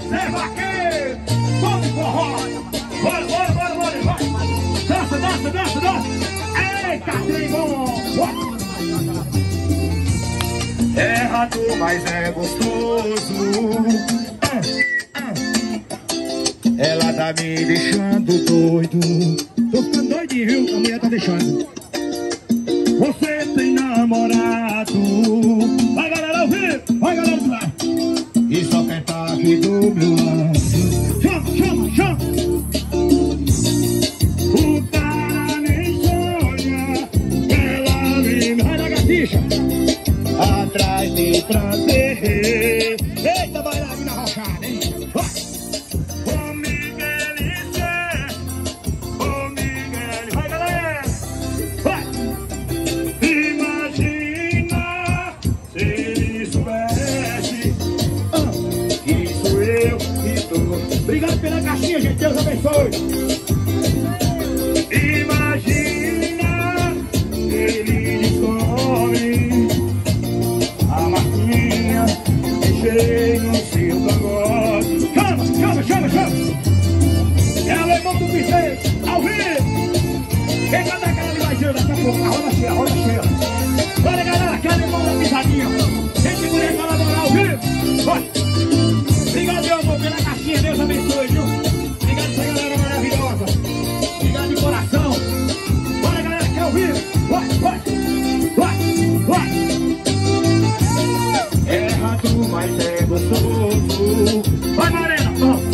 É vaqueiro! Vamos forró! Bora, bora, bora, bora! Vai! Dança, dança, dança, dança! Eita, trem bom! É rato, mas é gostoso. Ela tá me deixando doido. Tô ficando doidinho, viu? A mulher tá deixando. Você tem namorado. Vai, galera, ouvir! Vai, galera, do lado. E só quem tá aqui do meu lado. Chama, chama, chama. O cara nem sonha. Ela me vai na gatixa. Atrás de prazer. Eita, bailarina rochada, hein? Ô Miguelizé, ô Miguel, vai, galera, vai! Imagina se ele soubesse que sou eu que tô. Obrigado pela caixinha, gente, Deus abençoe. Imagina se ele descobre a marquinha deixei no seu pagode. Chama, chama, chama, chama. É o alemão do piseiro, ao vivo. Quem canta aquela de baixinho daqui a pouco? A roda cheia, a roda cheia. Olha, galera, que é o alemão da pisadinha. Quem segura essa laboral ao vivo? Vai. Obrigado, meu amor, pela caixinha. Deus abençoe, viu? Obrigado essa galera maravilhosa. Obrigado de coração. Bora, galera, que é ao vivo. Vai, vai, vai, vai. É rato, mas é gostoso. Vai, Morena!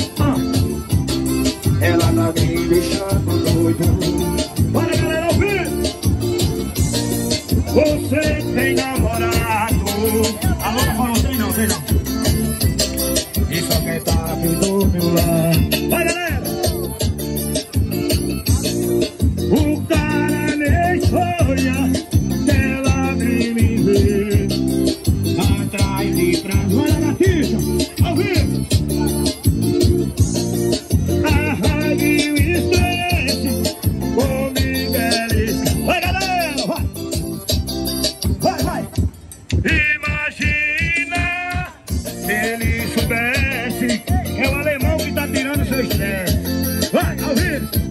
Ela tá me deixando doido. Bora, galera, ouvir! Você tem namorado. Alô, falou, tem não, tem não. E só quem tá aqui do meu lado. Vai, galera! O cara nem sonha. Ela vem me ver. Atrás de pra olha na ficha, ao vivo. A raiva e o estresse, o Miguel. Vai, galera, vai. Vai, vai. Imagina se ele soubesse. É o alemão que tá tirando seu estresse. Vai, ao vivo.